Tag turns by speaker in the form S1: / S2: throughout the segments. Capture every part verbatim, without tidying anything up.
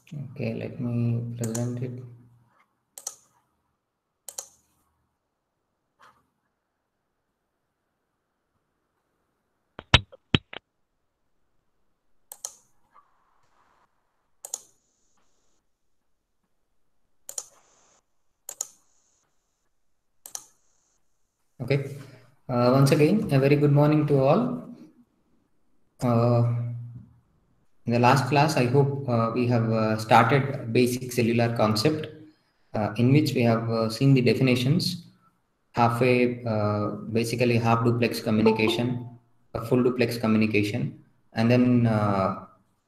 S1: Okay, let me present it. Okay. Uh, once again, a very good morning to all. Uh, in the last class, I hope uh, we have uh, started basic cellular concept, uh, in which we have uh, seen the definitions, halfway, uh, basically half duplex communication, a full duplex communication, and then uh,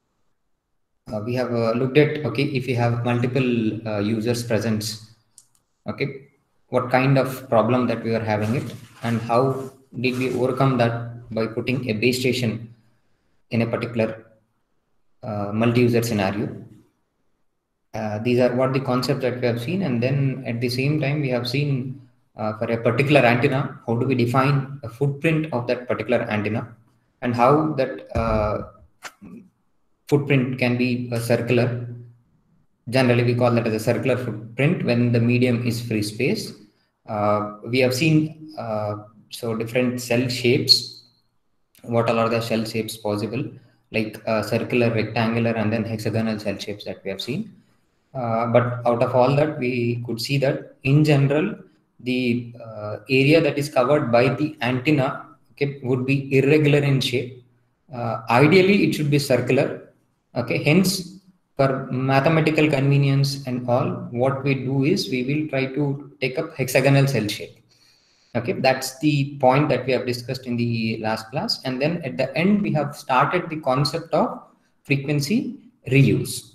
S1: uh, we have uh, looked at, okay, if we have multiple uh, users present, okay, what kind of problem that we are having it, and how did we overcome that by putting a base station in a particular uh, multi-user scenario. Uh, these are what the concepts that we have seen, and then at the same time we have seen uh, for a particular antenna, how do we define a footprint of that particular antenna, and how that uh, footprint can be a circular. Generally, we call that as a circular footprint when the medium is free space. Uh, we have seen uh, so different cell shapes. What all are the shell shapes possible? Like uh, circular, rectangular, and then hexagonal cell shapes that we have seen. Uh, but out of all that, we could see that in general, the uh, area that is covered by the antenna, okay, would be irregular in shape. Uh, ideally, it should be circular. Okay, hence, for mathematical convenience and all, what we do is we will try to take up hexagonal cell shape. Okay, that's the point that we have discussed in the last class. And then at the end, we have started the concept of frequency reuse.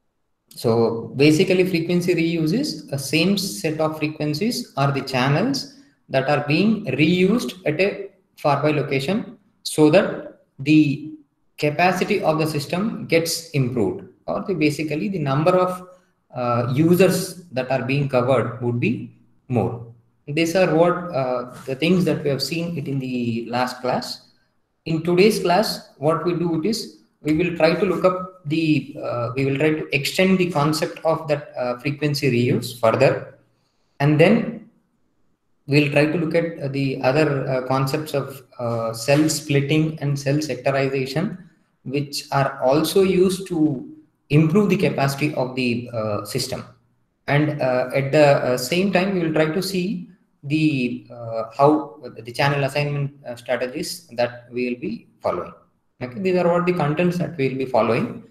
S1: So basically, frequency reuse is the same set of frequencies or the channels that are being reused at a far-by location, so that the capacity of the system gets improved, or the basically the number of uh, users that are being covered would be more. These are what uh, the things that we have seen it in the last class. In today's class, what we do it is we will try to look up the uh, we will try to extend the concept of that uh, frequency reuse further, and then we'll try to look at uh, the other uh, concepts of uh, cell splitting and cell sectorization, which are also used to improve the capacity of the uh, system. And uh, at the uh, same time, we will try to see the uh, how the channel assignment uh, strategies that we will be following. Okay, these are what the contents that we will be following.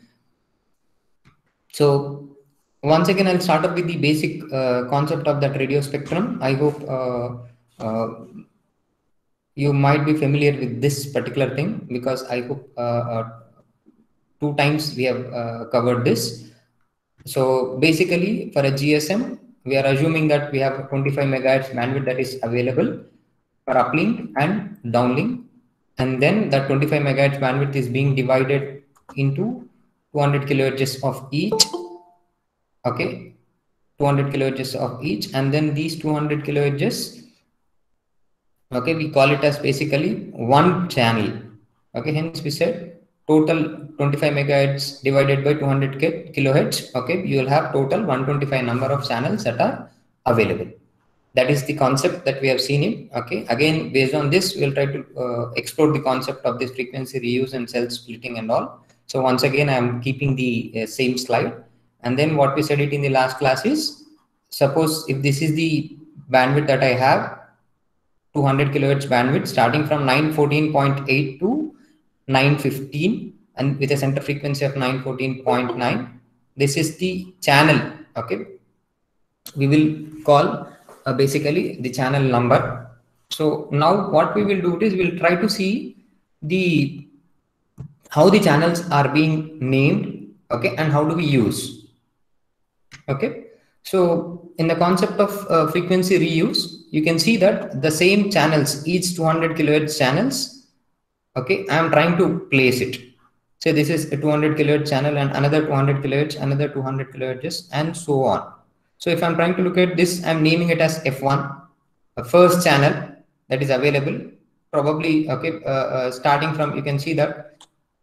S1: So once again, I'll start up with the basic uh, concept of that radio spectrum. I hope uh, uh, you might be familiar with this particular thing, because I hope uh, uh, two times we have uh, covered this. So basically, for a G S M, we are assuming that we have twenty-five megahertz bandwidth that is available for uplink and downlink, and then that twenty-five megahertz bandwidth is being divided into two hundred kilohertz of each. Okay, two hundred kilohertz of each, and then these two hundred kilohertz, okay, we call it as basically one channel. Okay, hence we said total twenty-five megahertz divided by two hundred kilohertz. Okay, you will have total one hundred twenty-five number of channels that are available. That is the concept that we have seen in. Okay, again, based on this, we'll try to uh, explore the concept of this frequency reuse and cell splitting and all. So once again, I am keeping the uh, same slide. And then what we said it in the last class is, suppose if this is the bandwidth that I have, two hundred kilohertz bandwidth starting from nine fourteen point eight to nine fifteen, and with a center frequency of nine fourteen point nine. This is the channel. Okay, we will call uh, basically the channel number. So now what we will do is we'll try to see the how the channels are being named. Okay, and how do we use. Okay, so in the concept of uh, frequency reuse, you can see that the same channels, each two hundred kilohertz channels, okay, I am trying to place it. So this is a two hundred kilohertz channel, and another two hundred kilohertz, another two hundred kilohertz, and so on. So if I'm trying to look at this, I'm naming it as F one, a first channel that is available. Probably, okay, uh, uh, starting from, you can see that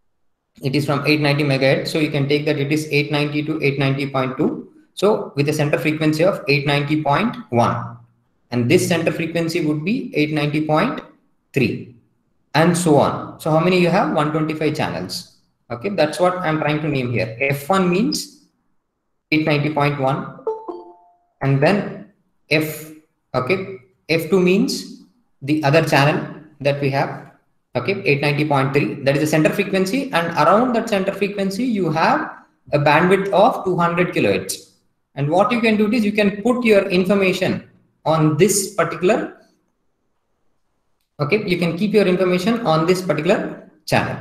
S1: it is from eight ninety megahertz. So you can take that it is eight ninety to eight ninety point two. So with a center frequency of eight ninety point one, and this center frequency would be eight ninety point three, and so on. So how many you have? one hundred twenty-five channels. Okay, that's what I'm trying to name here. F one means eight ninety point one, and then F, okay, F two means the other channel that we have, okay, eight ninety point three, that is the center frequency, and around that center frequency you have a bandwidth of two hundred kilohertz. And what you can do is you can put your information on this particular, okay, you can keep your information on this particular channel.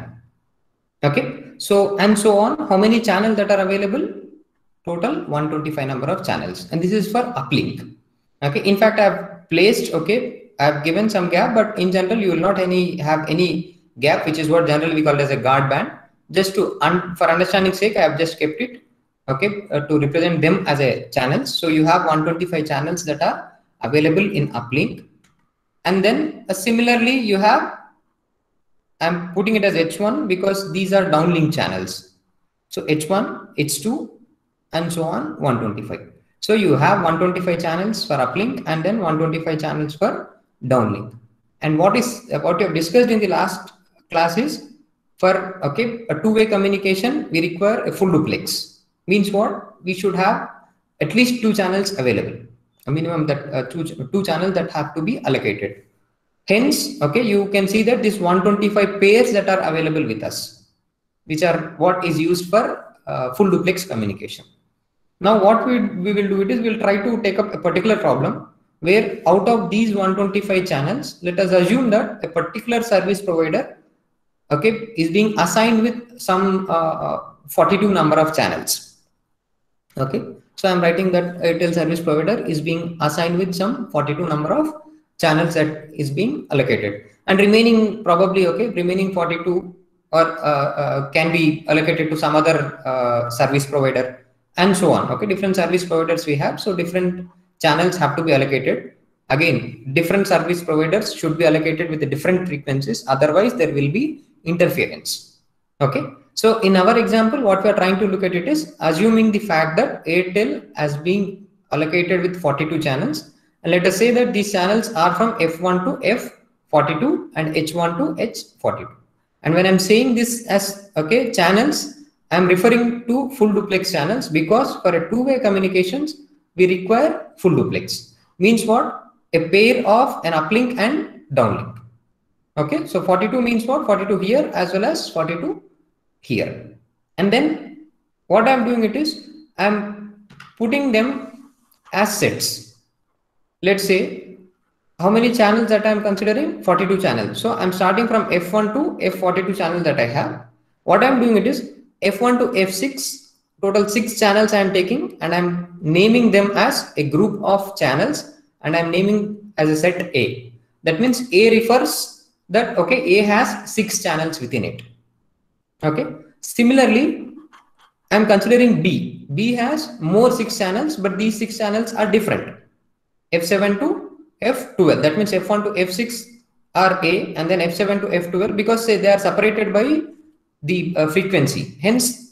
S1: Okay, so and so on. How many channels that are available? Total one hundred twenty-five number of channels, and this is for uplink. Okay, in fact I have placed, okay, I have given some gap, but in general you will not any have any gap, which is what generally we call as a guard band. Just to un for understanding sake, I have just kept it, okay, uh, to represent them as a channels. So you have one hundred twenty-five channels that are available in uplink, and then uh, similarly you have, I'm putting it as H one because these are downlink channels. So H one, H two, and so on, one hundred twenty-five. So you have one hundred twenty-five channels for uplink and then one hundred twenty-five channels for downlink. And what is what you have discussed in the last class is, for, okay, a two-way communication we require a full duplex. Means what? We should have at least two channels available, a minimum that uh, two, two channels that have to be allocated. Hence, okay, you can see that this one hundred twenty-five pairs that are available with us, which are what is used for uh, full duplex communication. Now what we, we will do it is we'll try to take up a particular problem where out of these one hundred twenty-five channels, let us assume that a particular service provider, okay, is being assigned with some uh, forty-two number of channels. Okay, so I'm writing that Airtel service provider is being assigned with some forty-two number of channels that is being allocated, and remaining probably, okay, remaining forty-two or uh, uh, can be allocated to some other uh, service provider, and so on. Okay, different service providers we have, so different channels have to be allocated. Again, different service providers should be allocated with the different frequencies, otherwise there will be interference. Okay, so in our example what we are trying to look at it is assuming the fact that Airtel has been allocated with forty-two channels, and let us say that these channels are from F one to F forty-two and H one to H forty-two. And when I'm saying this as, okay, channels, I'm referring to full duplex channels, because for a two-way communications we require full duplex. Means what? A pair of an uplink and downlink. Okay, so forty-two means what? forty-two here as well as forty-two here. And then what I'm doing it is I'm putting them as sets. Let's say how many channels that I'm considering? forty-two channels. So I'm starting from F one to F forty-two channels that I have. What I'm doing it is F one to F six, total six channels I'm taking, and I'm naming them as a group of channels, and I'm naming as a set A. That means A refers that, okay, A has six channels within it. Okay, similarly I'm considering B. B has more six channels, but these six channels are different. F seven to F twelve, that means F one to F six are A, and then F seven to F twelve, because say they are separated by the uh, frequency, hence,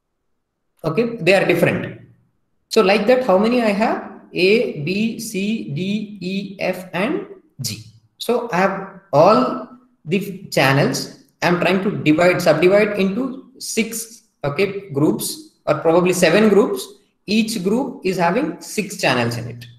S1: okay, they are different. So like that, how many I have? A, B, C, D, E, F and G. So I have all the channels. I'm trying to divide, subdivide into six, okay, groups, or probably seven groups. Each group is having six channels in it.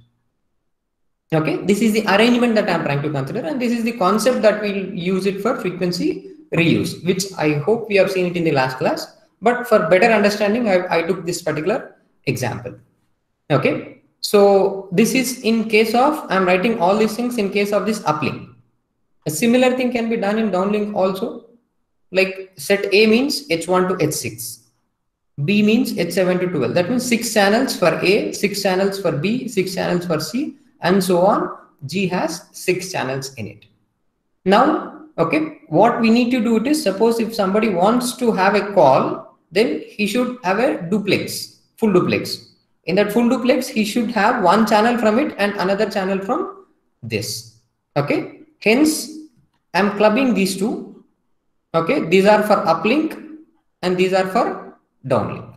S1: Okay, this is the arrangement that I'm trying to consider, and this is the concept that we'll use it for frequency reuse, which I hope we have seen it in the last class, but for better understanding I, I took this particular example. Okay, so this is in case of, I'm writing all these things in case of this uplink. A similar thing can be done in downlink also, like set A means H one to H six, B means H seven to twelve, that means six channels for A, six channels for B, six channels for C, and so on. G has six channels in it. Now, okay, what we need to do it is, suppose if somebody wants to have a call, then he should have a duplex, full duplex. In that full duplex, he should have one channel from it and another channel from this. Okay, hence I'm clubbing these two. Okay, these are for uplink and these are for downlink.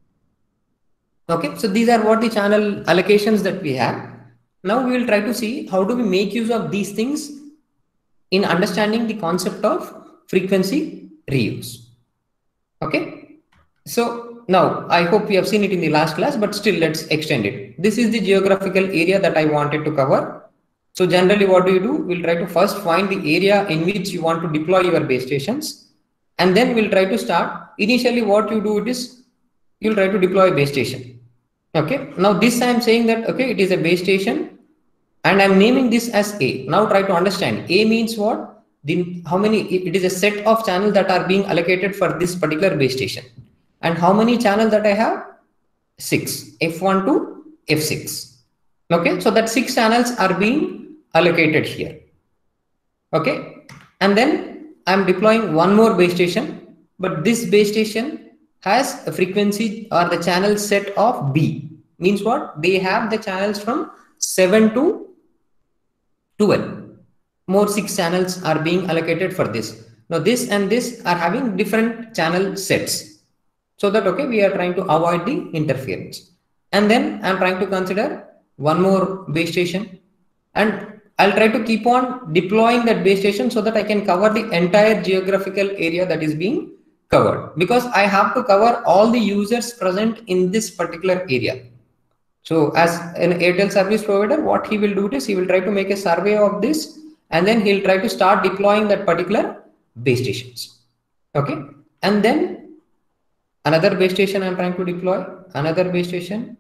S1: Okay, so these are what the channel allocations that we have. Now we will try to see how do we make use of these things in understanding the concept of frequency reuse. Okay, so now I hope we have seen it in the last class, but still let's extend it. This is the geographical area that I wanted to cover. So generally what do you do? We'll try to first find the area in which you want to deploy your base stations, and then we'll try to start. Initially what you do it is you'll try to deploy a base station. Okay, now this I am saying that okay, it is a base station and I'm naming this as A. Now try to understand. A means what? The how many, it is a set of channels that are being allocated for this particular base station. And how many channels that I have? Six. F one to F six. Okay, so that six channels are being allocated here. Okay, and then I'm deploying one more base station, but this base station has a frequency or the channel set of B. Means what? They have the channels from seven to twelve. More six channels are being allocated for this. Now this and this are having different channel sets, so that okay, we are trying to avoid the interference. And then I'm trying to consider one more base station, and I'll try to keep on deploying that base station so that I can cover the entire geographical area that is being covered, because I have to cover all the users present in this particular area. So as an Airtel service provider, what he will do is he will try to make a survey of this, and then he'll try to start deploying that particular base stations. Okay, and then another base station I'm trying to deploy, another base station.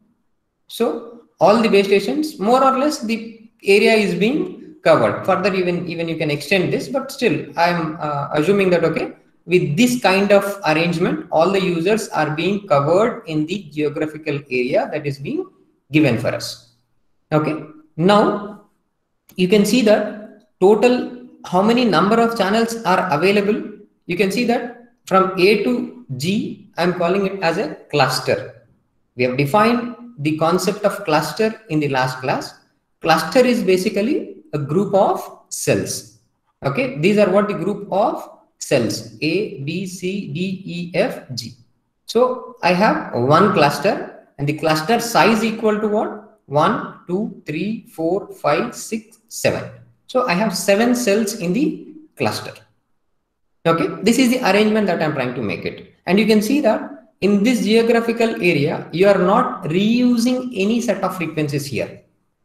S1: So all the base stations, more or less the area is being covered. Further, even even you can extend this, but still I'm uh, assuming that okay, with this kind of arrangement, all the users are being covered in the geographical area that is being given for us. Okay, now you can see that total how many number of channels are available. You can see that from A to G, I'm calling it as a cluster. We have defined the concept of cluster in the last class. Cluster is basically a group of cells. Okay, these are what the group of cells A, B, C, D, E, F, G. So I have one cluster, and the cluster size equal to what? one, two, three, four, five, six, seven. So I have seven cells in the cluster. Okay, this is the arrangement that I'm trying to make it. And you can see that in this geographical area, you are not reusing any set of frequencies here.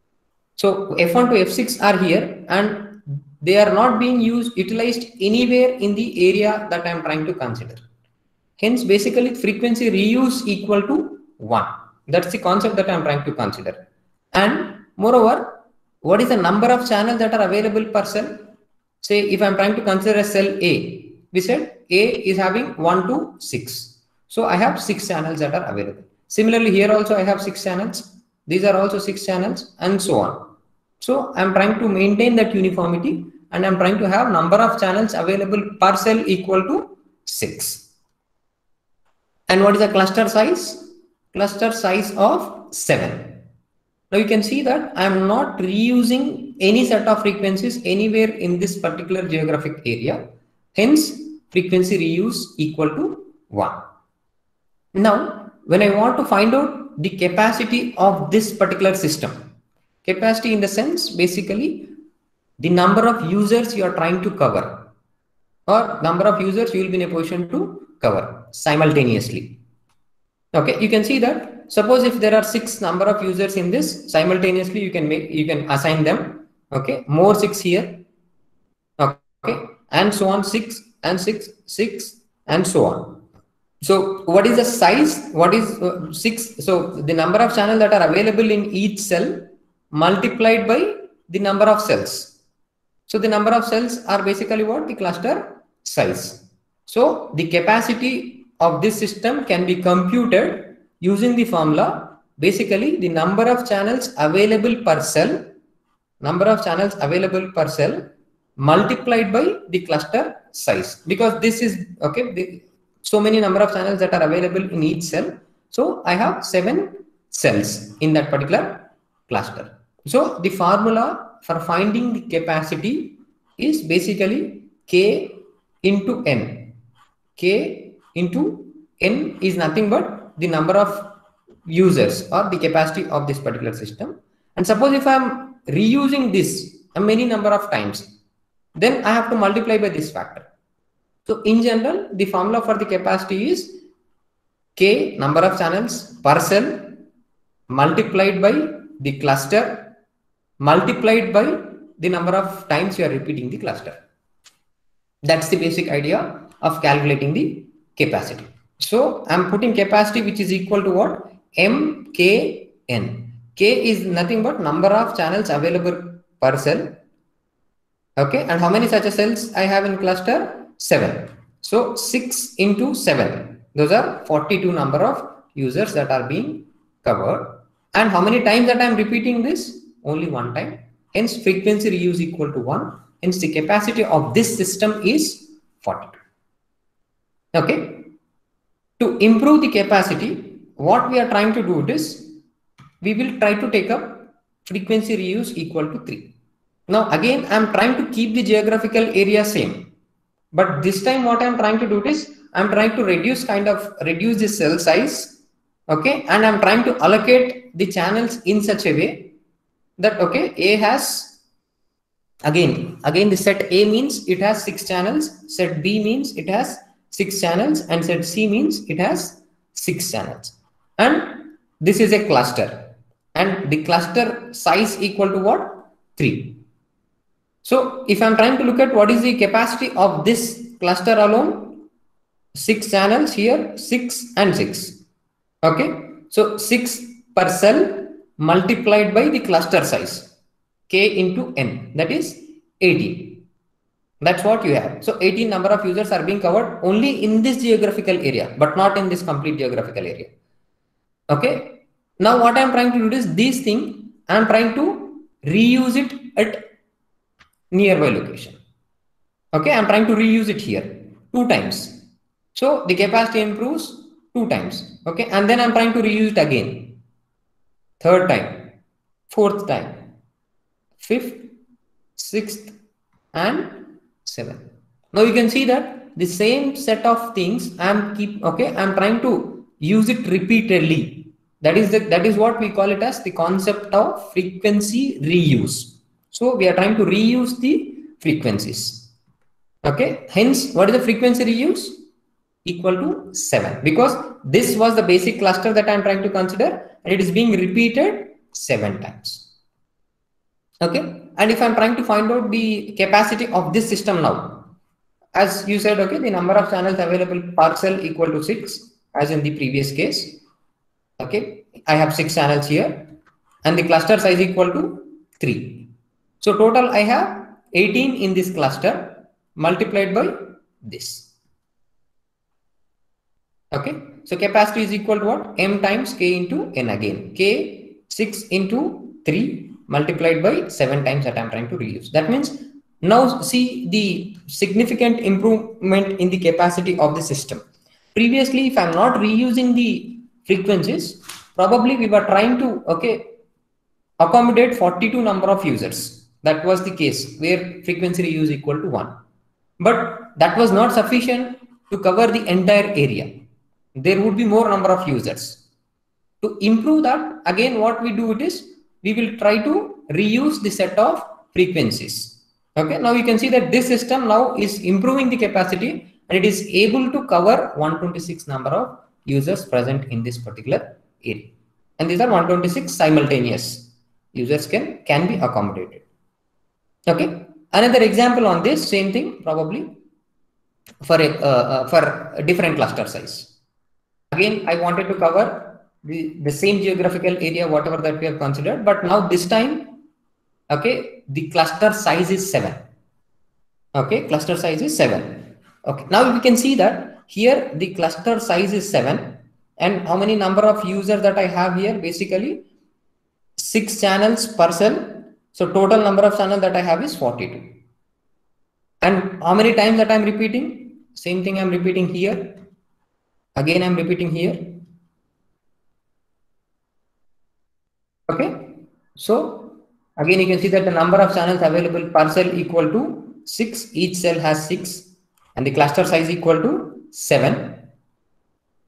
S1: So F one to F six are here, and they are not being used, utilized anywhere in the area that I'm trying to consider. Hence, basically frequency reuse equal to one. That's the concept that I'm trying to consider. And moreover, what is the number of channels that are available per cell? Say if I'm trying to consider a cell A, we said A is having one to six. So I have six channels that are available. Similarly, here also I have six channels. These are also six channels, and so on. So I'm trying to maintain that uniformity, and I'm trying to have number of channels available per cell equal to six. And what is the cluster size? Cluster size of seven. Now you can see that I'm not reusing any set of frequencies anywhere in this particular geographic area. Hence, frequency reuse equal to one. Now, when I want to find out the capacity of this particular system, capacity in the sense basically the number of users you are trying to cover, or number of users you will be in a position to cover simultaneously. Okay, you can see that suppose if there are six number of users in this simultaneously, you can make you can assign them. Okay, more six here. Okay, and so on, six and six, six and so on. So what is the size? What is uh, six? So the number of channels that are available in each cell multiplied by the number of cells. So the number of cells are basically what? The cluster size. So the capacity of this system can be computed using the formula. Basically, the number of channels available per cell, number of channels available per cell multiplied by the cluster size, because this is okay. The, so many number of channels that are available in each cell. So I have seven cells in that particular cluster. So the formula for finding the capacity is basically K into N. K into N is nothing but the number of users or the capacity of this particular system. And suppose if I am reusing this a many number of times, then I have to multiply by this factor. So in general, the formula for the capacity is K number of channels per cell multiplied by the cluster multiplied by the number of times you are repeating the cluster. That's the basic idea of calculating the capacity. So I'm putting capacity which is equal to what? M K N. K is nothing but number of channels available per cell. Okay, and how many such cells I have in cluster? Seven. So six into seven. Those are forty-two number of users that are being covered. And how many times that I am repeating this? Only one time. Hence frequency reuse equal to one. Hence the capacity of this system is forty-two. Okay. To improve the capacity, what we are trying to do is we will try to take up frequency reuse equal to three. Now again I am trying to keep the geographical area same, but this time what I am trying to do is I am trying to reduce kind of reduce the cell size. Okay, and I'm trying to allocate the channels in such a way that okay, A has again again the set A means it has six channels, set B means it has six channels, and set C means it has six channels. And this is a cluster, and the cluster size equal to what? three. So if I'm trying to look at what is the capacity of this cluster alone, six channels here, six and six. Okay, so six per cell multiplied by the cluster size, K into N, that is eighteen. That's what you have. So eighteen number of users are being covered only in this geographical area, but not in this complete geographical area. Okay, now what I am trying to do is this thing, I am trying to reuse it at nearby location. Okay, I am trying to reuse it here two times. So the capacity improves two times. Okay, and then I'm trying to reuse it again, third time, fourth time, fifth, sixth, and seventh. Now you can see that the same set of things I'm keep okay I'm trying to use it repeatedly. That is the that is what we call it as the concept of frequency reuse. So we are trying to reuse the frequencies. Okay, hence what is the frequency reuse? Equal to seven, because this was the basic cluster that I'm trying to consider, and it is being repeated seven times. Okay, and if I'm trying to find out the capacity of this system now, as you said, okay, the number of channels available per cell equal to six, as in the previous case. Okay, I have six channels here, and the cluster size equal to three. So total I have eighteen in this cluster multiplied by this. Okay, so capacity is equal to what? M times K into N again. K six into three multiplied by seven times that I'm trying to reuse. That means now see the significant improvement in the capacity of the system. Previously, if I'm not reusing the frequencies, probably we were trying to okay accommodate forty-two number of users. That was the case where frequency reuse equal to one. But that was not sufficient to cover the entire area. There would be more number of users. To improve that, again what we do it is we will try to reuse the set of frequencies. Okay, now you can see that this system now is improving the capacity, and it is able to cover one hundred twenty-six number of users present in this particular area, and these are one hundred twenty-six simultaneous users can can be accommodated. Okay, another example on this same thing, probably for a uh, uh, for a different cluster size. Again, I wanted to cover the, the same geographical area, whatever that we have considered, but now this time, okay, the cluster size is seven. Okay, cluster size is seven. Okay, now we can see that here the cluster size is seven, and how many number of users that I have here? Basically, six channels per cell. So total number of channels that I have is forty-two. And how many times that I'm repeating? Same thing I'm repeating here. Again, I'm repeating here. Okay, so again you can see that the number of channels available per cell equal to six. Each cell has six, and the cluster size equal to seven.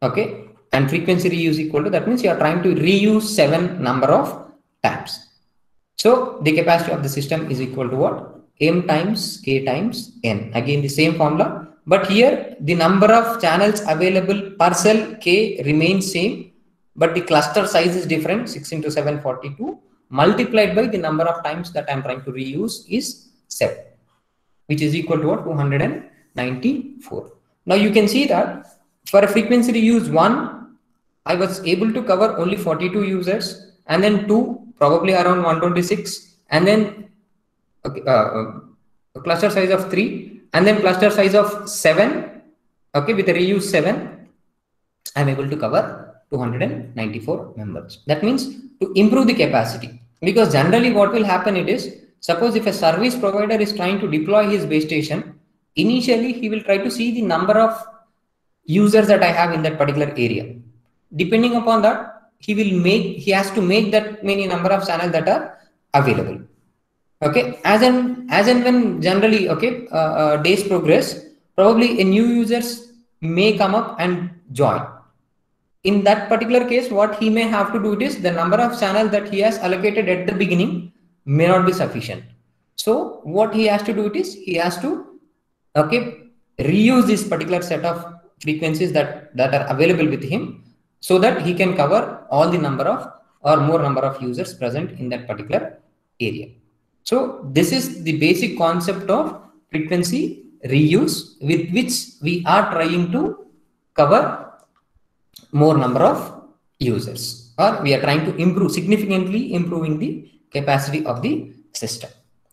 S1: Okay, and frequency reuse equal to, that means you are trying to reuse seven number of times. So the capacity of the system is equal to what? M times K times N. Again the same formula, but here the number of channels available per cell K remains same, but the cluster size is different, six into seven, forty-two, multiplied by the number of times that I am trying to reuse is seven, which is equal to what? two hundred ninety-four. Now you can see that for a frequency reuse one, I was able to cover only forty-two users, and then two probably around one twenty-six, and then okay, uh, a cluster size of three, and then cluster size of seven. Okay, with a reuse seven, I'm able to cover two hundred ninety-four members. That means to improve the capacity, because generally what will happen it is, suppose if a service provider is trying to deploy his base station, initially he will try to see the number of users that I have in that particular area. Depending upon that, he will make, he has to make that many number of channels that are available. Okay, as and as and when generally, okay, uh, uh, days progress, probably a new users may come up and join. In that particular case, what he may have to do it is, the number of channels that he has allocated at the beginning may not be sufficient. So what he has to do it is, he has to, okay, reuse this particular set of frequencies that that are available with him, so that he can cover all the number of or more number of users present in that particular area. So this is the basic concept of frequency reuse, with which we are trying to cover more number of users, or we are trying to improve, significantly improving the capacity of the system.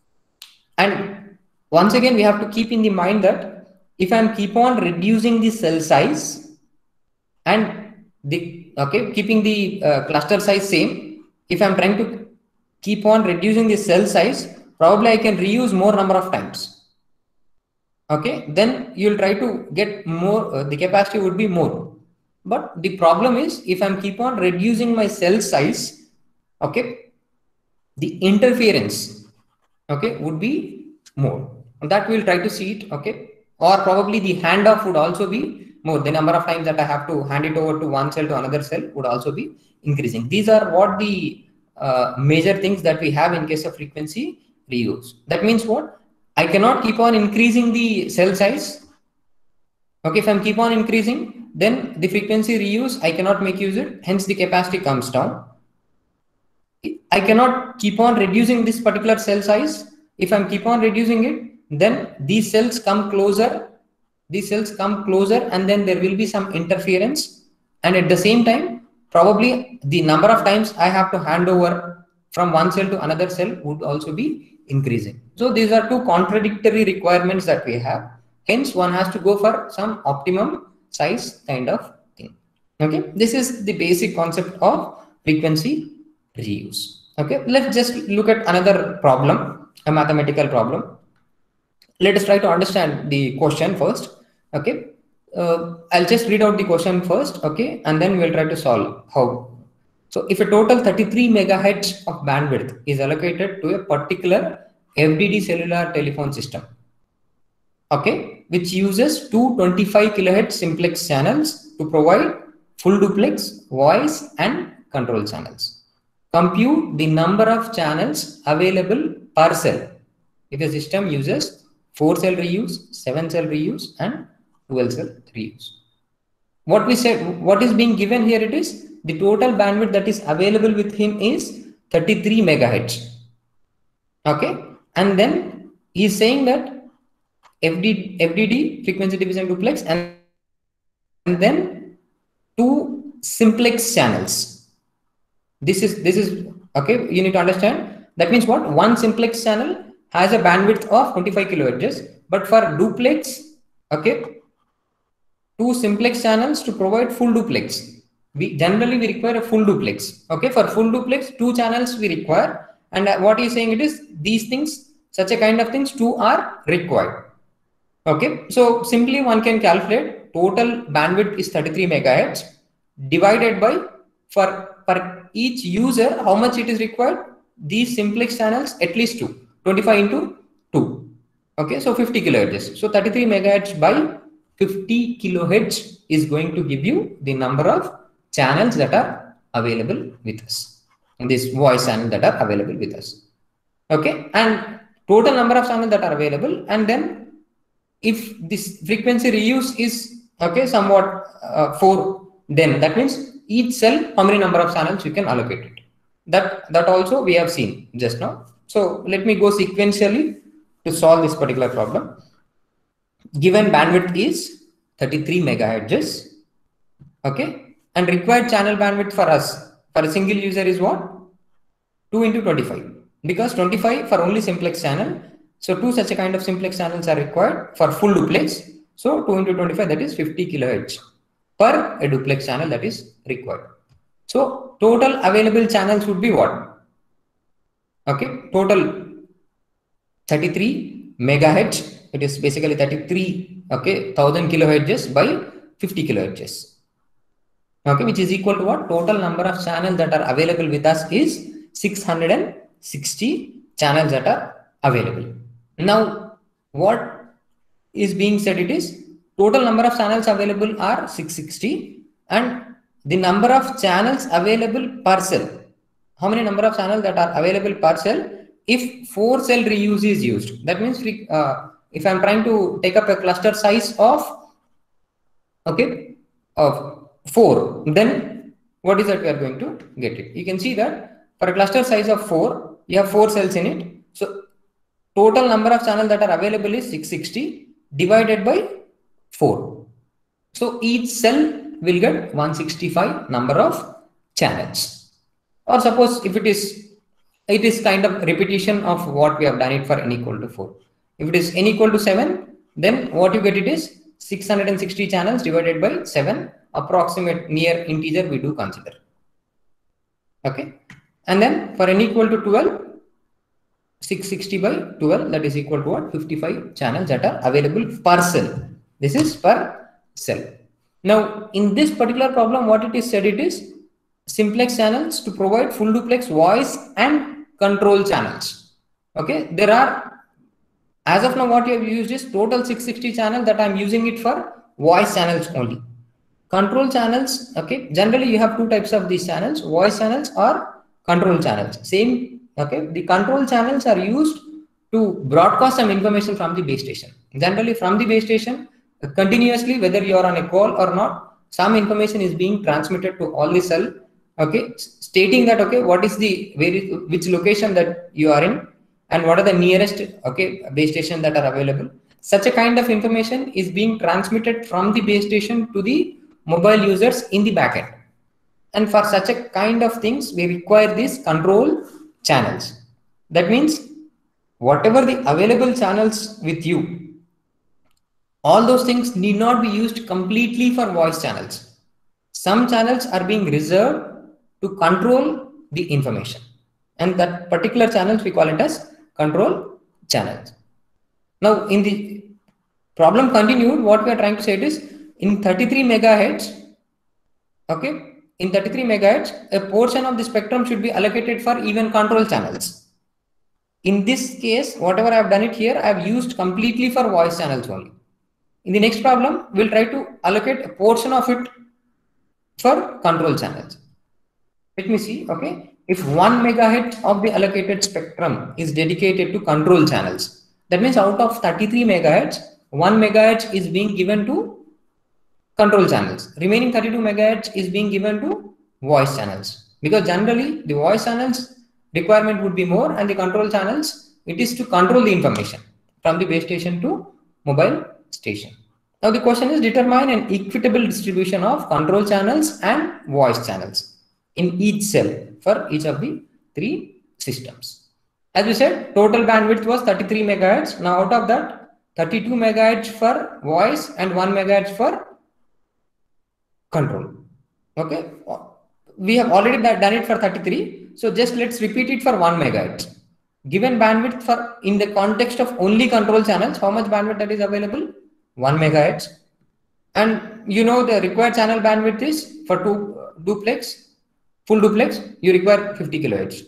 S1: And once again, we have to keep in the mind that if I'm keep on reducing the cell size and the, okay, keeping the uh, cluster size same, if I'm trying to keep on reducing the cell size, probably I can reuse more number of times. Okay, then you'll try to get more, uh, the capacity would be more. But the problem is, if I'm keep on reducing my cell size, okay, the interference, okay, would be more. And that we'll try to see it, okay, or probably the handoff would also be more. The number of times that I have to hand it over to one cell to another cell would also be increasing. These are what the uh, major things that we have in case of frequency reuse. That means what? I cannot keep on increasing the cell size. Okay, if I'm keep on increasing, then the frequency reuse, I cannot make use it, hence the capacity comes down. I cannot keep on reducing this particular cell size. If I'm keep on reducing it, then these cells come closer, these cells come closer, and then there will be some interference. And at the same time, probably the number of times I have to hand over from one cell to another cell would also be increasing. So these are two contradictory requirements that we have. Hence, one has to go for some optimum size kind of thing. Okay, this is the basic concept of frequency reuse. Okay, let's just look at another problem, a mathematical problem. Let us try to understand the question first. Okay, uh, I'll just read out the question first. Okay, and then we'll try to solve how. So, if a total thirty-three megahertz of bandwidth is allocated to a particular F D D cellular telephone system, okay, which uses two twenty-five kilohertz simplex channels to provide full duplex, voice, and control channels. Compute the number of channels available per cell if the system uses four cell reuse, seven cell reuse, and twelve cell reuse. What we said, what is being given here, it is the total bandwidth that is available with him is thirty-three megahertz. Okay, and then he is saying that F D, F D D, frequency division duplex, and, and then two simplex channels. This is this is okay. You need to understand. That means what? One simplex channel has a bandwidth of twenty-five kilohertz, but for duplex, okay, two simplex channels to provide full duplex. We generally we require a full duplex. Okay, for full duplex, two channels we require, and what he is saying it is these things, such a kind of things, two are required. Okay, so simply one can calculate total bandwidth is thirty-three megahertz divided by for per each user how much it is required. These simplex channels at least two, twenty-five into two. Okay, so fifty kilohertz. So thirty-three megahertz by fifty kilohertz is going to give you the number of channels that are available with us. And this voice channel that are available with us. Okay, and total number of channels that are available, and then if this frequency reuse is okay somewhat uh, four, then that means each cell how many number of channels you can allocate it. That that also we have seen just now. So let me go sequentially to solve this particular problem. Given bandwidth is thirty-three megahertz, okay, and required channel bandwidth for us for a single user is what? two into twenty-five, because twenty-five for only simplex channel. So two such a kind of simplex channels are required for full duplex. So two into twenty-five, that is fifty kilohertz per a duplex channel that is required. So total available channels would be what? Okay, total thirty-three megahertz. It is basically thirty-three, okay, thousand kilohertz by fifty kilohertz. Okay, which is equal to what? Total number of channels that are available with us is six hundred sixty channels that are available. Now, what is being said, it is total number of channels available are six hundred sixty, and the number of channels available per cell. How many number of channels that are available per cell if four cell reuse is used? That means uh, if I'm trying to take up a cluster size of okay of four, then what is that we are going to get it? You can see that for a cluster size of four, you have four cells in it. So total number of channels that are available is six hundred sixty divided by four. So each cell will get one hundred sixty-five number of channels. Or suppose if it is, it is kind of repetition of what we have done it for n equal to four. If it is n equal to seven, then what you get it is six hundred sixty channels divided by seven, approximate near integer we do consider. Okay. And then for n equal to twelve, six hundred sixty by twelve, that is equal to what? fifty-five channels that are available per cell. This is per cell. Now, in this particular problem, what it is said, it is simplex channels to provide full duplex voice and control channels. Okay, there are, as of now, what you have used is total six hundred sixty channels that I am using it for voice channels only. Control channels, okay, generally you have two types of these channels, voice channels or control channels. Same, okay, the control channels are used to broadcast some information from the base station. Generally from the base station, uh, continuously, whether you are on a call or not, some information is being transmitted to all the cell, okay, stating that, okay, what is the, very, which location that you are in and what are the nearest, okay, base station that are available. Such a kind of information is being transmitted from the base station to the mobile users in the backend. And for such a kind of things, we require these control channels. That means whatever the available channels with you, all those things need not be used completely for voice channels. Some channels are being reserved to control the information, and that particular channels we call it as control channels. Now in the problem continued, what we are trying to say is in thirty-three megahertz, okay, in thirty-three megahertz, a portion of the spectrum should be allocated for even control channels. In this case, whatever I have done it here, I have used completely for voice channels only. In the next problem, we'll try to allocate a portion of it for control channels. Let me see, okay. If one megahertz of the allocated spectrum is dedicated to control channels, that means out of thirty-three megahertz, one megahertz is being given to control channels. Remaining thirty-two megahertz is being given to voice channels, because generally the voice channels requirement would be more, and the control channels, it is to control the information from the base station to mobile station. Now the question is, determine an equitable distribution of control channels and voice channels in each cell for each of the three systems. As we said, total bandwidth was thirty-three megahertz. Now out of that, thirty-two megahertz for voice and one megahertz for control. Okay, we have already done it for thirty-three. So just let's repeat it for one megahertz. Given bandwidth for, in the context of only control channels, how much bandwidth that is available? one megahertz. And you know the required channel bandwidth is for two uh, duplex, full duplex, you require fifty kilohertz.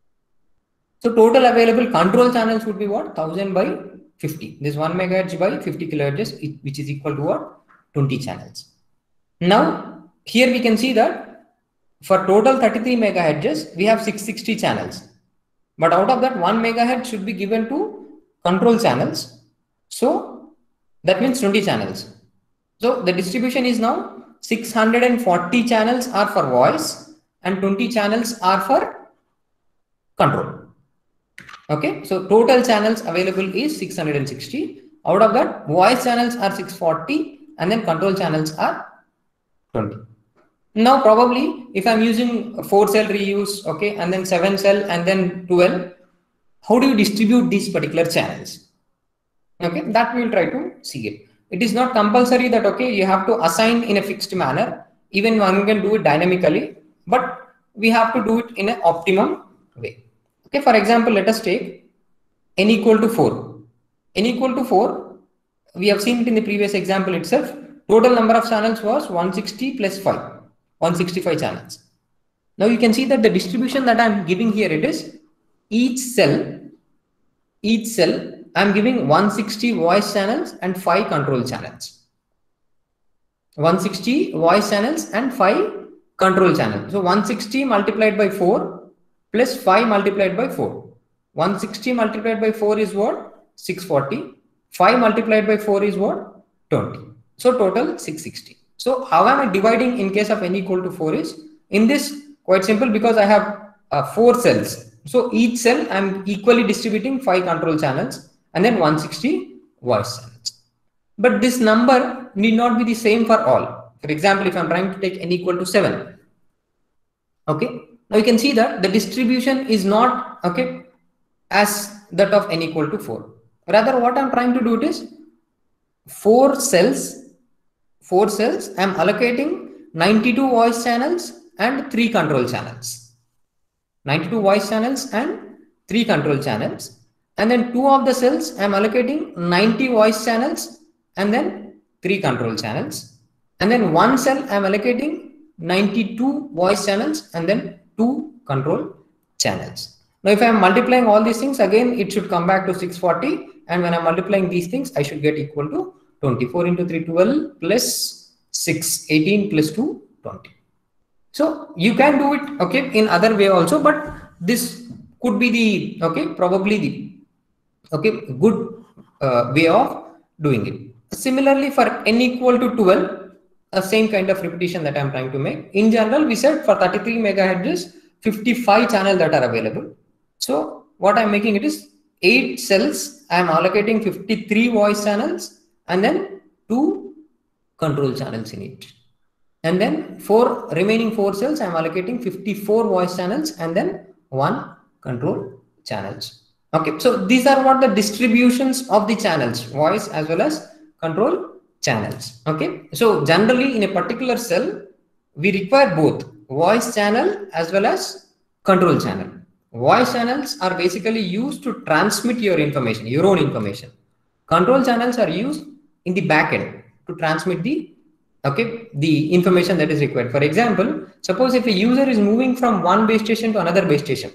S1: So total available control channels would be what? one thousand by fifty. This one megahertz by fifty kilohertz, which is equal to what? twenty channels. Now here we can see that for total thirty-three megahertz, we have six hundred sixty channels, but out of that one megahertz should be given to control channels. So that means twenty channels. So the distribution is now six hundred forty channels are for voice and twenty channels are for control. Okay, so total channels available is six hundred sixty. Out of that, voice channels are six hundred forty and then control channels are twenty. Now probably if I'm using four cell reuse, okay, and then seven cell and then twelve, how do you distribute these particular channels? Okay, that we will try to see it. It is not compulsory that, okay, you have to assign in a fixed manner. Even one can do it dynamically, but we have to do it in an optimum way. Okay, for example, let us take n equal to four. N equal to four, we have seen it in the previous example itself. Total number of channels was one hundred sixty plus five, one hundred sixty-five channels. Now you can see that the distribution that I am giving here, it is each cell, each cell I am giving one hundred sixty voice channels and five control channels. one hundred sixty voice channels and five control channels. So one hundred sixty multiplied by four plus five multiplied by four. one hundred sixty multiplied by four is what? six hundred forty. five multiplied by four is what? twenty. So total six hundred sixty. So how am I dividing in case of n equal to four is? In this, quite simple, because I have uh, four cells. So each cell I am equally distributing five control channels and then one hundred sixty voice channels. But this number need not be the same for all. For example, if I am trying to take n equal to seven. Okay. Now you can see that the distribution is not, okay, as that of n equal to four. Rather, what I am trying to do it is four cells, four cells, I am allocating ninety-two voice channels and three control channels. ninety-two voice channels and three control channels. And then two of the cells I am allocating ninety voice channels and then three control channels. And then one cell I am allocating ninety-two voice channels and then two control channels. Now if I am multiplying all these things, again it should come back to six hundred forty, and when I am multiplying these things, I should get equal to twenty-four into three, twelve plus six, eighteen plus two, twenty. So you can do it, okay, in other way also, but this could be the, okay, probably the, okay, good uh, way of doing it. Similarly, for n equal to twelve, a same kind of repetition that I am trying to make. In general, we said for thirty-three megahertz, fifty-five channels that are available. So what I am making it is eight cells. I am allocating fifty-three voice channels and then two control channels in it. And then four remaining four cells, I am allocating fifty-four voice channels and then one control channels. Okay, so these are what the distributions of the channels, voice as well as control channels. Okay, so generally in a particular cell, we require both voice channel as well as control channel. Voice channels are basically used to transmit your information, your own information. Control channels are used in the backend to transmit the, okay, the information that is required. For example, suppose if a user is moving from one base station to another base station,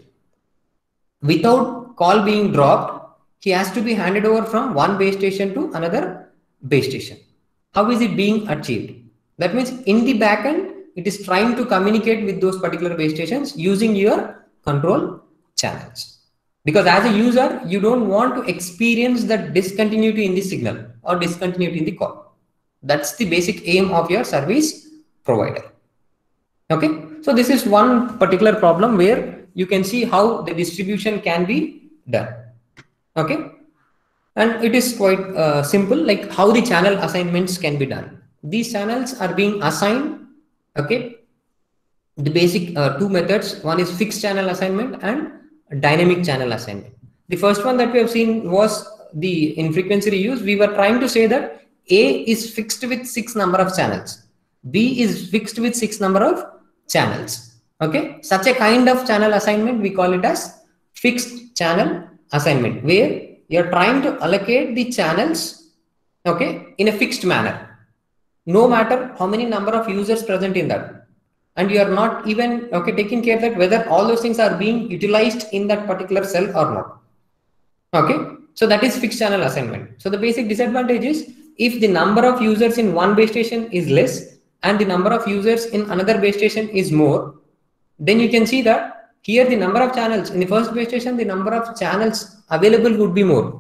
S1: without call being dropped, he has to be handed over from one base station to another base station. How is it being achieved? That means in the backend, it is trying to communicate with those particular base stations using your control channels. Because as a user, you don't want to experience that discontinuity in the signal or discontinuity in the call. That's the basic aim of your service provider. Okay, so this is one particular problem where you can see how the distribution can be done. Okay, and it is quite uh, simple, like how the channel assignments can be done. These channels are being assigned, okay, the basic uh, two methods. One is fixed channel assignment and dynamic channel assignment. The first one that we have seen was the in frequency reuse. We were trying to say that A is fixed with six number of channels, B is fixed with six number of channels. Okay, such a kind of channel assignment we call it as fixed channel assignment, where you're trying to allocate the channels, okay, in a fixed manner, no matter how many number of users present in that, and you are not even, okay, taking care that whether all those things are being utilized in that particular cell or not. Okay, so that is fixed channel assignment. So the basic disadvantage is if the number of users in one base station is less and the number of users in another base station is more, then you can see that here the number of channels in the first base station, the number of channels available would be more.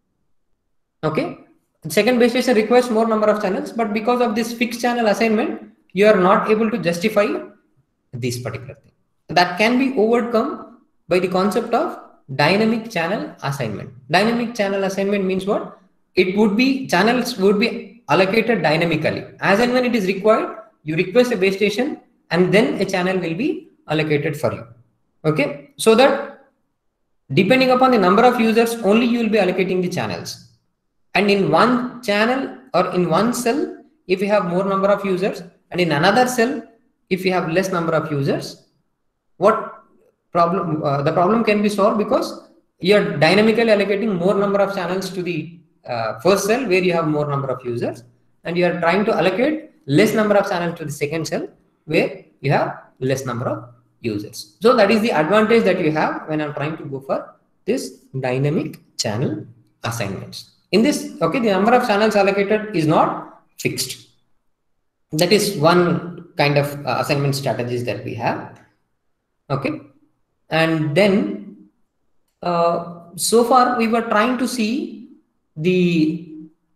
S1: Okay, the second base station requires more number of channels, but because of this fixed channel assignment, you are not able to justify this particular thing. That can be overcome by the concept of dynamic channel assignment. Dynamic channel assignment means what? It would be channels would be allocated dynamically. As and when it is required, you request a base station and then a channel will be allocated for you. Okay, so that depending upon the number of users, only you will be allocating the channels. And in one channel or in one cell, if you have more number of users, and in another cell, if you have less number of users, what problem? Uh, the problem can be solved because you are dynamically allocating more number of channels to the uh, first cell where you have more number of users, and you are trying to allocate less number of channels to the second cell where you have less number of users. So that is the advantage that you have when I'm trying to go for this dynamic channel assignments. In this, okay, the number of channels allocated is not fixed. That is one kind of uh, assignment strategies that we have. Okay, and then uh, so far we were trying to see the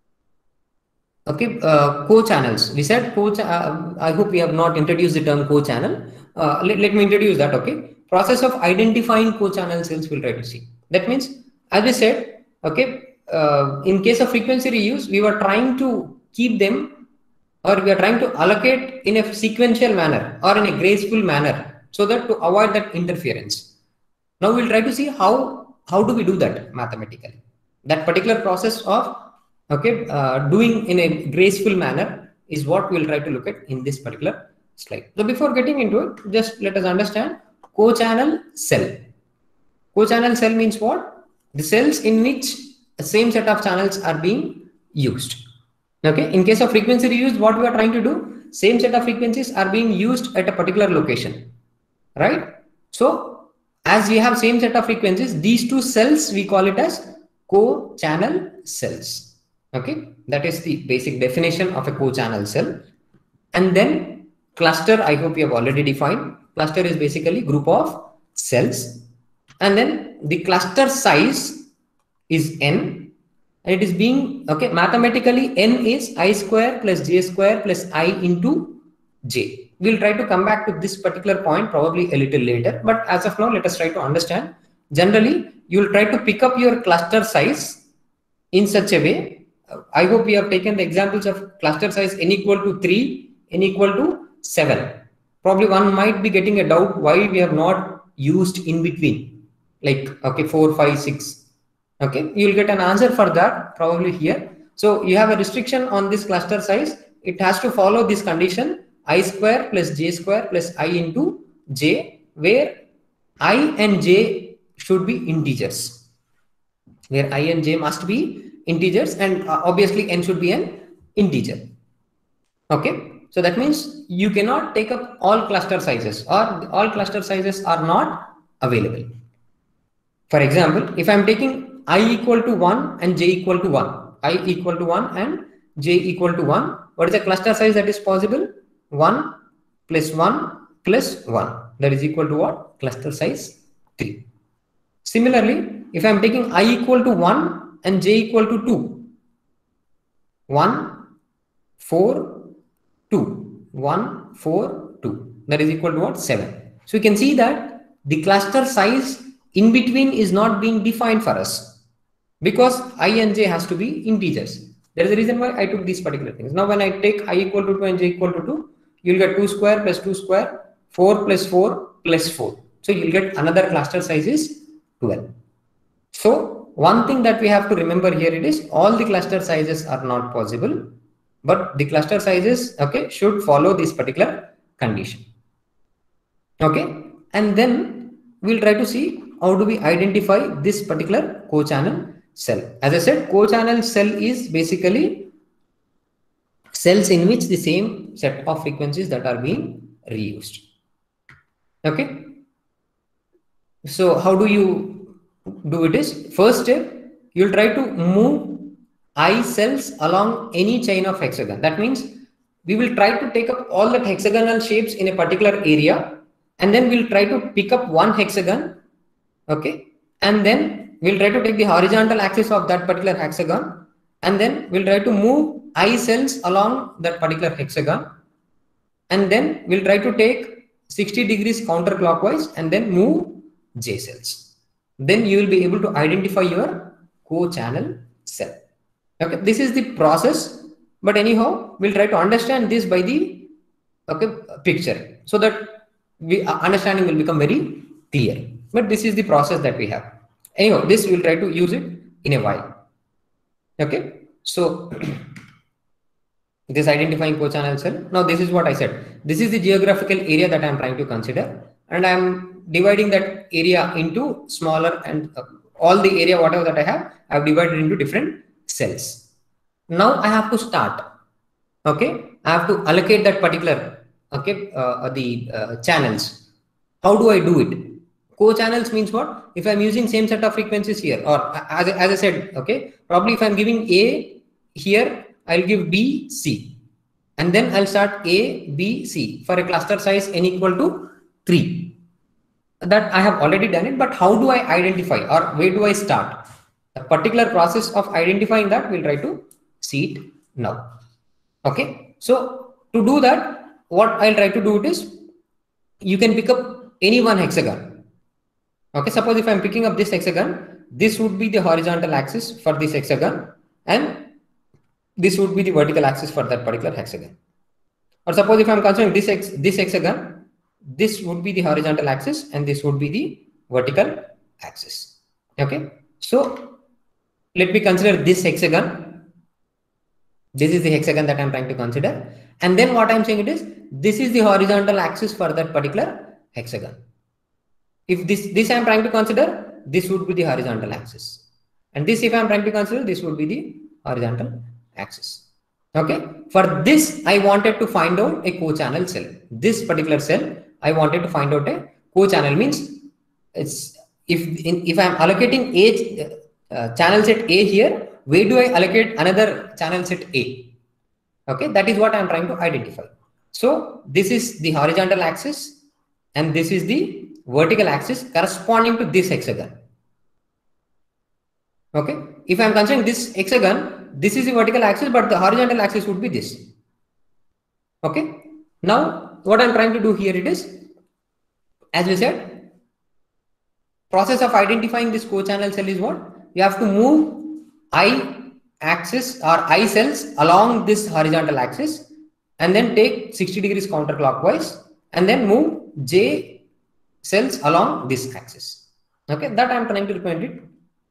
S1: okay uh, co-channels. We said co. Uh, I hope we have not introduced the term co-channel. Uh, let, let me introduce that. Okay, process of identifying co-channel cells we'll try to see. That means, as we said, okay. Uh, in case of frequency reuse, we were trying to keep them, or we are trying to allocate in a sequential manner or in a graceful manner, so that to avoid that interference. Now we'll try to see how how do we do that mathematically. That particular process of okay uh, doing in a graceful manner is what we'll try to look at in this particular slide. So before getting into it, just let us understand co-channel cell. Co-channel cell means what? The cells in which the same set of channels are being used. Okay, in case of frequency reuse, what we are trying to do, same set of frequencies are being used at a particular location, right? So as we have same set of frequencies, these two cells we call it as co-channel cells. Okay, that is the basic definition of a co-channel cell. And then cluster, I hope you have already defined. Cluster is basically group of cells, and then the cluster size is n, and it is being okay mathematically n is I square plus j square plus I into j. We'll try to come back to this particular point probably a little later, but as of now let us try to understand. Generally you will try to pick up your cluster size in such a way. I hope we have taken the examples of cluster size n equal to three, n equal to seven. Probably one might be getting a doubt why we have not used in between, like okay four, five, six. Okay, you will get an answer for that probably here. So you have a restriction on this cluster size. It has to follow this condition I square plus j square plus I into j, where I and j should be integers, where I and j must be integers, and uh, obviously n should be an integer. Okay, so that means you cannot take up all cluster sizes, or all cluster sizes are not available. For example, if I am taking I equal to one and j equal to one, I equal to one and j equal to one, what is the cluster size that is possible? one plus one plus one, that is equal to what? Cluster size three. Similarly, if I am taking I equal to one and j equal to two, one, four, two, one, four, two, that is equal to what? seven. So you can see that the cluster size in between is not being defined for us, because I and j has to be integers. There is a reason why I took these particular things. Now when I take I equal to two and j equal to two, you will get two square plus two square, four plus four plus four. So you will get another cluster size is twelve. So one thing that we have to remember here, it is all the cluster sizes are not possible, but the cluster sizes okay should follow this particular condition. Okay, and then we'll try to see how do we identify this particular co-channel cell. As I said, co-channel cell is basically cells in which the same set of frequencies that are being reused. Okay, so how do you do it is, first step, you'll try to move I cells along any chain of hexagon. That means we will try to take up all the hexagonal shapes in a particular area, and then we'll try to pick up one hexagon, okay, and then we'll try to take the horizontal axis of that particular hexagon, and then we'll try to move I cells along that particular hexagon, and then we'll try to take sixty degrees counterclockwise and then move J cells. Then you will be able to identify your co-channel cell. Okay, this is the process, but anyhow, we'll try to understand this by the okay picture, so that we uh, understanding will become very clear. But this is the process that we have. Anyhow, this we'll try to use it in a while. Okay, so this identifying co-channel cell. Now this is what I said. This is the geographical area that I am trying to consider, and I am dividing that area into smaller, and uh, all the area whatever that I have, I have divided into different cells. Now I have to start. Okay, I have to allocate that particular okay uh, the uh, channels. How do I do it? Co-channels means what? If I'm using same set of frequencies here, or as, as I said, okay, probably if I'm giving A here, I'll give B, C, and then I'll start A, B, C for a cluster size n equal to three. That I have already done it, but how do I identify, or where do I start? A particular process of identifying that we'll try to see it now. Okay, so to do that, what I'll try to do it is, you can pick up any one hexagon. Okay, suppose if I'm picking up this hexagon, this would be the horizontal axis for this hexagon, and this would be the vertical axis for that particular hexagon. Or suppose if I'm considering this hex this hexagon, this would be the horizontal axis and this would be the vertical axis. Okay, so let me consider this hexagon. This is the hexagon that I'm trying to consider, and then what I'm saying it is, this is the horizontal axis for that particular hexagon. If this this I'm trying to consider, this would be the horizontal axis, and this if I'm trying to consider, this would be the horizontal axis. Okay, for this I wanted to find out a co-channel cell. This particular cell I wanted to find out a co-channel, means it's if in, if I'm allocating a uh, channel set A here, where do I allocate another channel set A? Okay, that is what I'm trying to identify. So this is the horizontal axis and this is the vertical axis corresponding to this hexagon. Okay, if I'm considering this hexagon, this is the vertical axis, but the horizontal axis would be this. Okay, now what I'm trying to do here, it is, as we said, process of identifying this co-channel cell is what? You have to move I axis or I cells along this horizontal axis, and then take sixty degrees counterclockwise, and then move J cells along this axis. Okay, that I'm trying to represent it.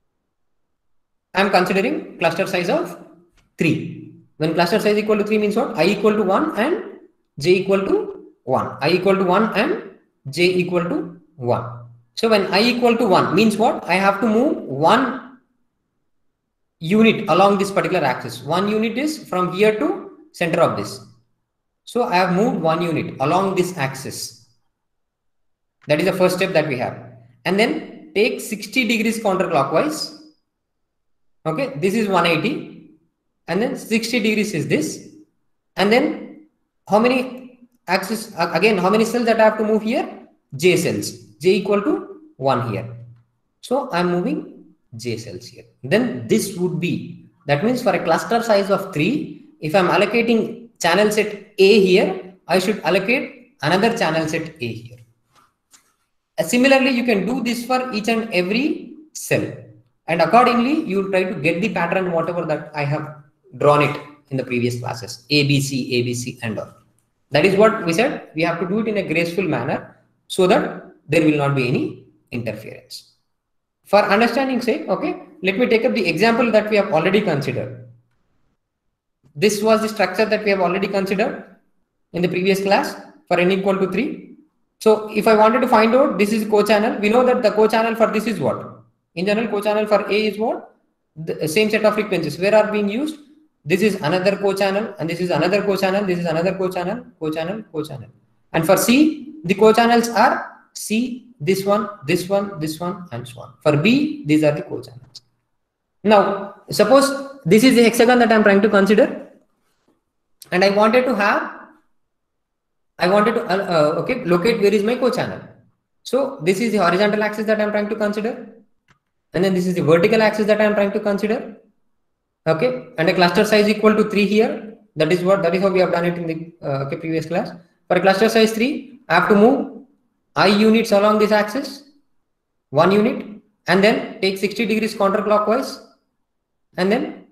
S1: I am considering cluster size of three. When cluster size equal to three means what? I equal to one and J equal to one. I equal to one and J equal to one. So when I equal to one means what? I have to move one unit along this particular axis. One unit is from here to center of this. So I have moved one unit along this axis. That is the first step that we have. And then take sixty degrees counterclockwise. Okay, this is one eighty, and then sixty degrees is this, and then how many axis again, how many cells that I have to move here? J cells, J equal to one here. So I'm moving J cells here. Then this would be, that means for a cluster size of three, if I'm allocating channel set A here, I should allocate another channel set A here. Uh, similarly, you can do this for each and every cell. And accordingly, you will try to get the pattern, whatever that I have drawn it in the previous classes, A, B, C, A, B, C, and all. That is what we said. We have to do it in a graceful manner so that there will not be any interference. For understanding sake, okay, let me take up the example that we have already considered. This was the structure that we have already considered in the previous class for n equal to three. So if I wanted to find out, this is co-channel. We know that the co-channel for this is what? In general, co-channel for A is what? The same set of frequencies. Where are being used? This is another co-channel, and this is another co-channel, this is another co-channel, co-channel, co-channel. And for C, the co-channels are C, this one, this one, this one, and so on. For B, these are the co-channels. Now, suppose this is the hexagon that I am trying to consider. and I wanted to have, I wanted to, uh, uh, okay, locate where is my co-channel. So this is the horizontal axis that I'm trying to consider. And then this is the vertical axis that I'm trying to consider. Okay. And a cluster size equal to three here. That is what, that is how we have done it in the uh, okay, previous class. For a cluster size three, I have to move I units along this axis, one unit, and then take sixty degrees counterclockwise, and then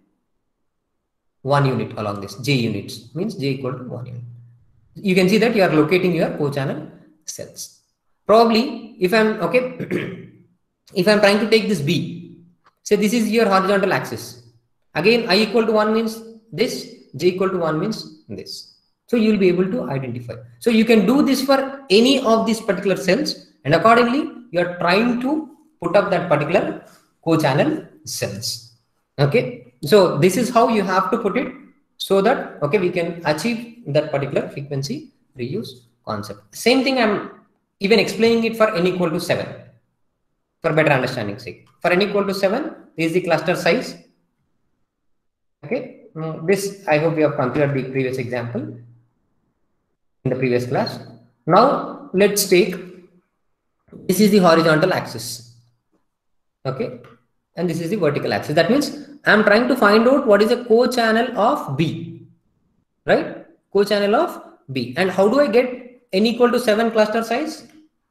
S1: one unit along this, J units, means J equal to one unit. You can see that you are locating your co-channel cells. Probably if I'm, okay, if I'm trying to take this B, say this is your horizontal axis. Again, I equal to one means this, J equal to one means this. So you will be able to identify. So you can do this for any of these particular cells, and accordingly, you are trying to put up that particular co-channel cells. Okay. So this is how you have to put it, so that, okay, we can achieve that particular frequency reuse concept. Same thing I'm even explaining it for n equal to seven for better understanding sake. For n equal to seven, this is the cluster size. Okay, this I hope we have considered the previous example in the previous class. Now let's take, this is the horizontal axis. Okay, and this is the vertical axis. That means I'm trying to find out what is the co-channel of B, right? Co-channel of B. And how do I get n equal to seven cluster size?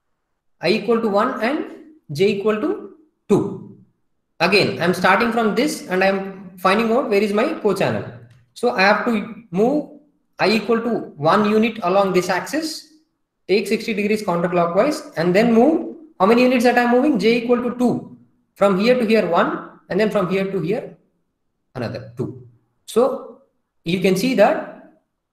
S1: I equal to one and J equal to two. Again, I'm starting from this and I'm finding out where is my co-channel. So I have to move I equal to one unit along this axis, take sixty degrees counterclockwise, and then move how many units that I'm moving? J equal to two. From here to here one, and then from here to here another two. So you can see that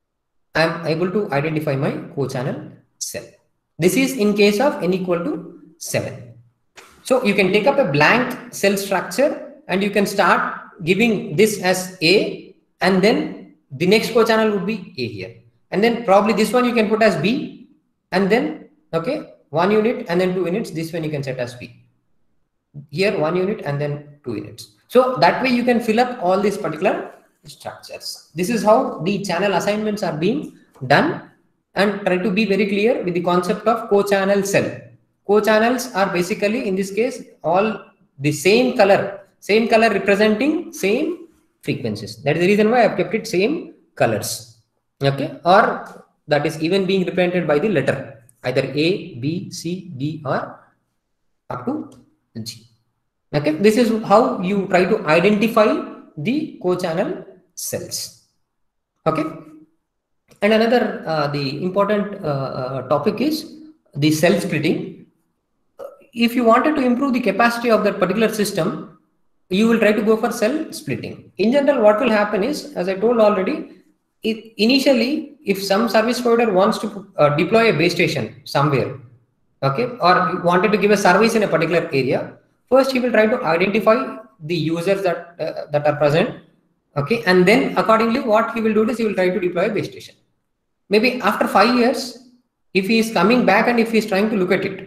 S1: I'm able to identify my co-channel cell. This is in case of n equal to seven. So you can take up a blank cell structure and you can start giving this as A, and then the next co-channel would be A here. And then probably this one you can put as B, and then, okay, one unit and then two units. This one you can set as B. Here one unit and then two units. So that way you can fill up all these particular structures. This is how the channel assignments are being done, and try to be very clear with the concept of co-channel cell. Co-channels are basically, in this case, all the same color, same color representing same frequencies. That is the reason why I have kept it same colors. Okay, or that is even being represented by the letter, either A, B, C, D, or up to G. Okay, this is how you try to identify the co-channel cells. Okay, and another uh, the important uh, uh, topic is the cell splitting. If you wanted to improve the capacity of that particular system, you will try to go for cell splitting. In general, what will happen is, as I told already, it, initially, if some service provider wants to uh, deploy a base station somewhere, okay, or wanted to give a service in a particular area, first he will try to identify the users that uh, that are present, okay, and then accordingly what he will do is he will try to deploy a base station. Maybe after five years, if he is coming back and if he is trying to look at it,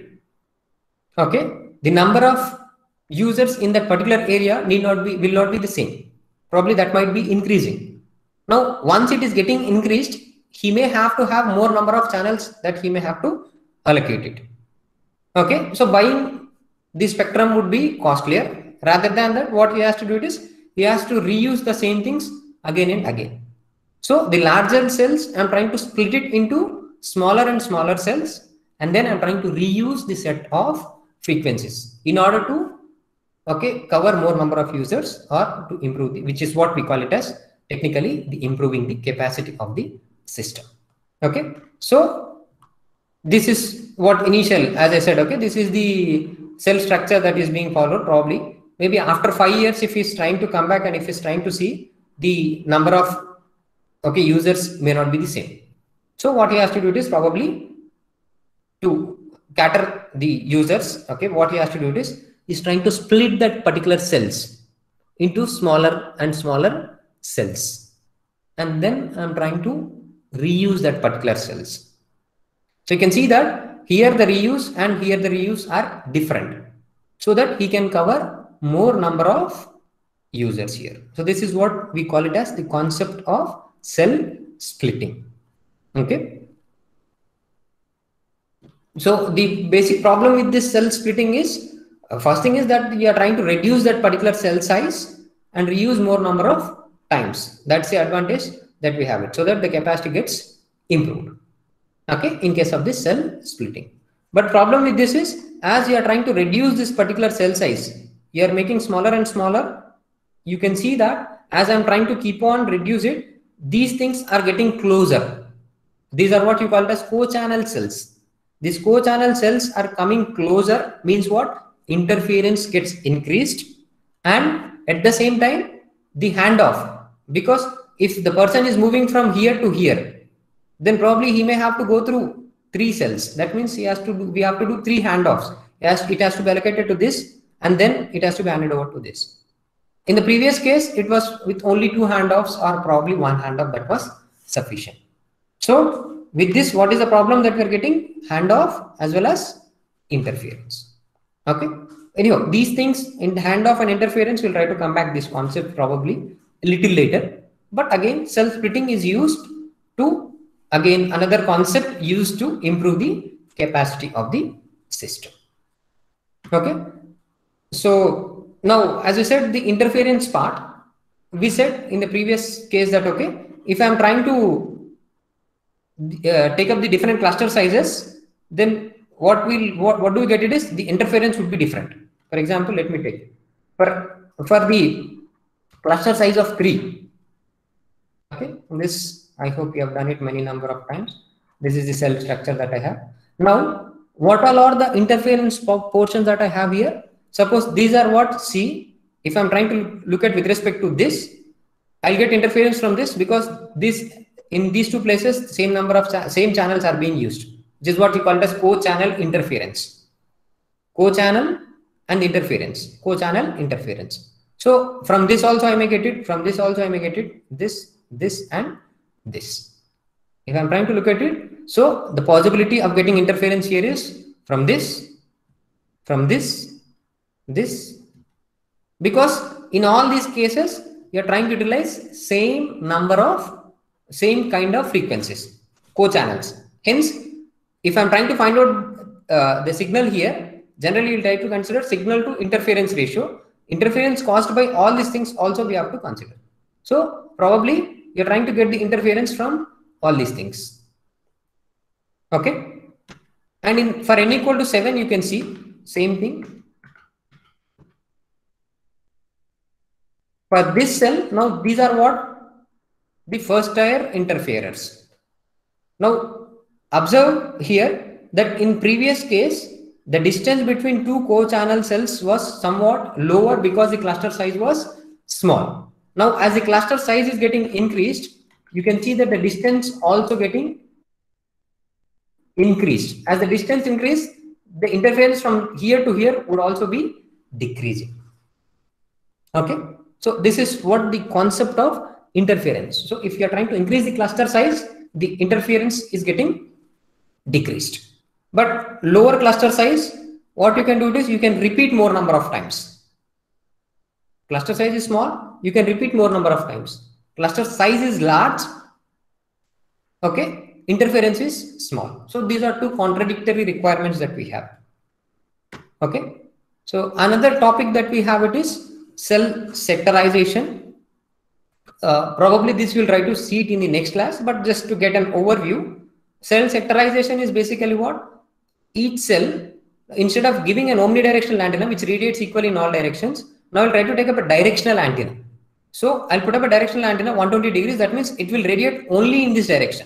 S1: okay, the number of users in that particular area need not be, will not be the same. Probably that might be increasing. Now, once it is getting increased, he may have to have more number of channels that he may have to allocate it. Okay, so buying the spectrum would be costlier. Rather than that, what he has to do it is, he has to reuse the same things again and again. So the larger cells, I'm trying to split it into smaller and smaller cells, and then I'm trying to reuse the set of frequencies in order to, okay, cover more number of users, or to improve the, which is what we call it as technically the improving the capacity of the system. Okay, so this is what initial, as I said, okay, this is the cell structure that is being followed. Probably maybe after five years, if he's trying to come back and if he's trying to see, the number of, okay, users may not be the same. So what he has to do is probably to cater the users, okay, what he has to do is is trying to split that particular cells into smaller and smaller cells, and then I'm trying to reuse that particular cells. So you can see that here the reuse and here the reuse are different, so that he can cover more number of users here. So this is what we call it as the concept of cell splitting. Okay. So the basic problem with this cell splitting is, uh, first thing is that you are trying to reduce that particular cell size and reuse more number of times. That's the advantage that we have it, so that the capacity gets improved. Okay, in case of this cell splitting. But problem with this is, as you are trying to reduce this particular cell size, you are making smaller and smaller. You can see that as I'm trying to keep on reduce it, these things are getting closer. These are what you call as co-channel cells. These co-channel cells are coming closer, means what? Interference gets increased, and at the same time the handoff, because if the person is moving from here to here, then probably he may have to go through three cells. That means he has to do, we have to do three handoffs. It has, it has to be allocated to this, and then it has to be handed over to this. In the previous case, it was with only two handoffs or probably one handoff that was sufficient. So with this, what is the problem that we are getting? Handoff as well as interference. Okay. Anyhow, these things in handoff and interference, we'll try to come back this concept probably a little later. But again, cell splitting is used to, again, another concept used to improve the capacity of the system. Okay. So now, as I said, the interference part, we said in the previous case that, okay, if I'm trying to uh, take up the different cluster sizes, then what will what, what do we get it is the interference would be different. For example, let me take for for the cluster size of three. Okay, this I hope you have done it many number of times. This is the cell structure that I have. Now, what all are the interference portions that I have here? Suppose these are what C. If I'm trying to look at with respect to this, I'll get interference from this, because this in these two places same number of cha same channels are being used, which is what we call as co-channel interference. Co-channel and interference. Co-channel interference. So from this also I may get it. From this also I may get it. This, this, and this. If I'm trying to look at it, so the possibility of getting interference here is from this, from this, this, because in all these cases you are trying to utilize same number of same kind of frequencies, co-channels. Hence, if I'm trying to find out uh, the signal here, generally you'll try to consider signal to interference ratio. Interference caused by all these things also we have to consider. So probably you're trying to get the interference from all these things. Okay. And in for n equal to seven, you can see same thing. For this cell, now these are what? The first tier interferers. Now observe here that in previous case, the distance between two co-channel cells was somewhat lower because the cluster size was small. Now as the cluster size is getting increased, you can see that the distance also getting increased. As the distance increased, the interference from here to here would also be decreasing. Okay. So this is what the concept of interference. So if you are trying to increase the cluster size, the interference is getting decreased. But lower cluster size, what you can do is you can repeat more number of times. Cluster size is small, you can repeat more number of times. Cluster size is large, okay, interference is small. So these are two contradictory requirements that we have. Okay. So another topic that we have it is cell sectorization. Uh, probably this will try to see it in the next class, but just to get an overview, cell sectorization is basically what? Each cell, instead of giving an omnidirectional antenna which radiates equally in all directions, now I'll try to take up a directional antenna. So I'll put up a directional antenna one hundred twenty degrees. That means it will radiate only in this direction.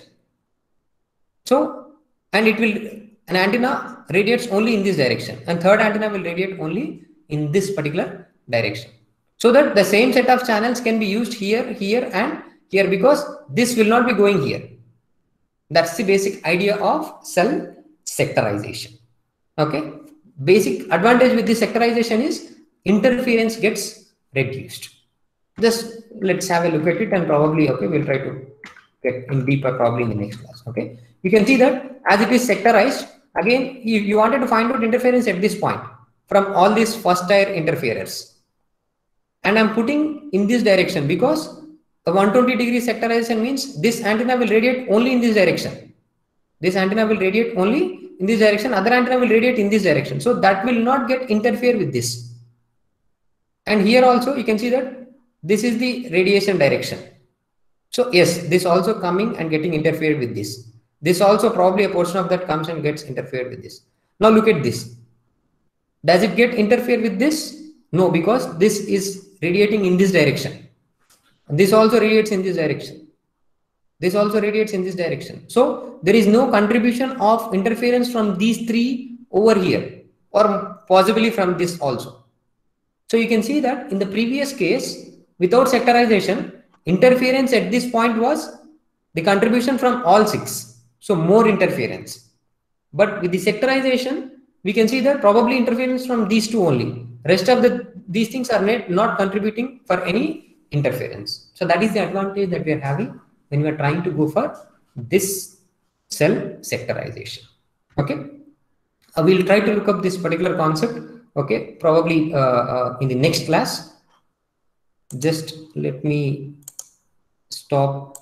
S1: So, and it will, an antenna radiates only in this direction, and third antenna will radiate only in this particular direction. So that the same set of channels can be used here, here, and here, because this will not be going here. That's the basic idea of cell sectorization. Okay. Basic advantage with this sectorization is interference gets reduced. Just let's have a look at it, and probably, okay, we'll try to get in deeper probably in the next class. Okay. You can see that as it is sectorized, again, you, you wanted to find out interference at this point from all these first tier interferers. And I'm putting in this direction because The one hundred twenty degree sectorization means this antenna will radiate only in this direction. This antenna will radiate only in this direction. Other antenna will radiate in this direction. So that will not get interfere with this. And here also you can see that this is the radiation direction. So yes, this also coming and getting interfered with this. This also probably a portion of that comes and gets interfered with this. Now look at this. Does it get interfered with this? No, because this is radiating in this direction. This also radiates in this direction. This also radiates in this direction. So there is no contribution of interference from these three over here, or possibly from this also. So you can see that in the previous case, without sectorization, interference at this point was the contribution from all six. So more interference. But with the sectorization, we can see that probably interference from these two only. Rest of the these things are not, not contributing for any interference. So that is the advantage that we are having when we are trying to go for this cell sectorization. Okay. Uh, we'll try to look up this particular concept. Okay. Probably uh, uh, in the next class. Just let me stop